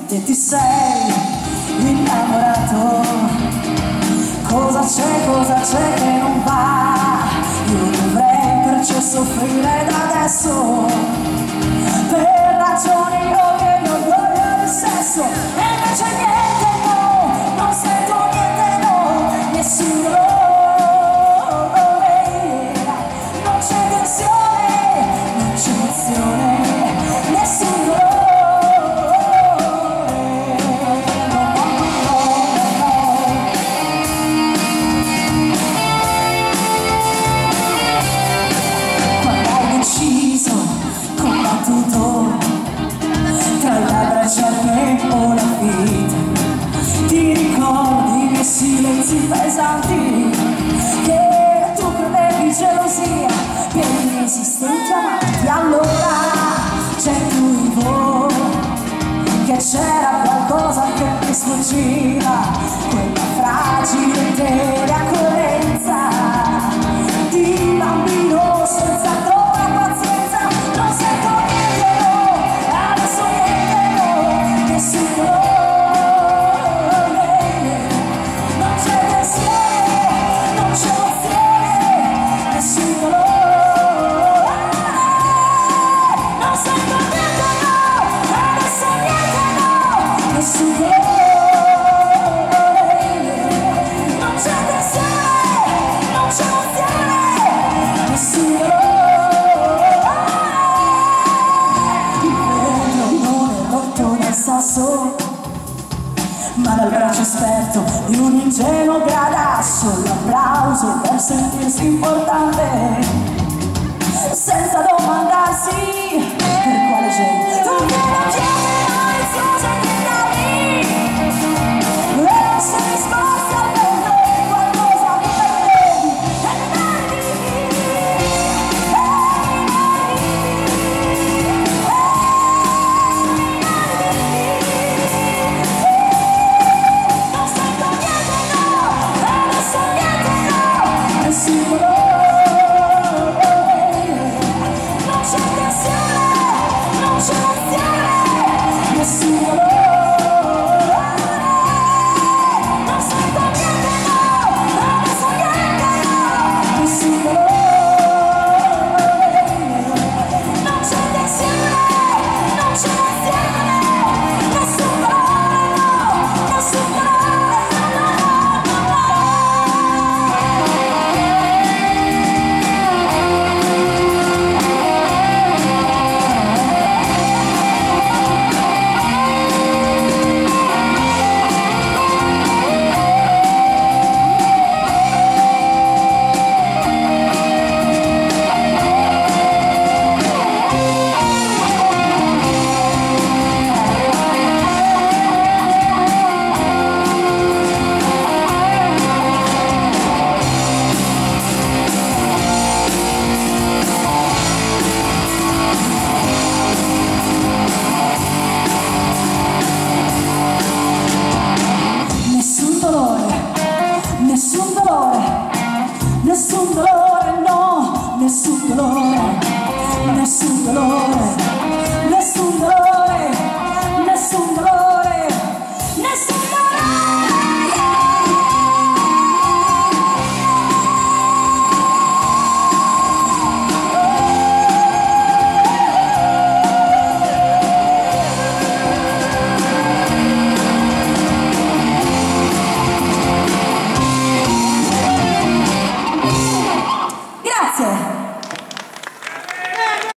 e ti sei innamorato. Cosa c'è che non va? Io dovrei perciò soffrire da adesso per ragioni ovvie di orgoglio del sesso. E invece niente, no, non sento niente, no, nessun dolore, non c'è tensione, non c'è emozione, nessun dolore. Tra le braccia o la vita, ti ricordi i miei silenzi pesanti, che tu credevi gelosia per inesistenti amanti. Allora sentivo che c'era qualcosa che mi sfuggiva, quella fragile tenera accorrenza di bambino senza troppa pazienza. Non sento niente, no, adesso niente, no, nessun dolore, non c'è tensione, non c'è emozione, nessun dolore. Non sento niente, no, adesso niente, no, nessun dolore, non c'è tensione, non c'è emozione, nessun dolore. Ma dal braccio esperto di un ingenuo gradasso, l'applauso per sentirsi importante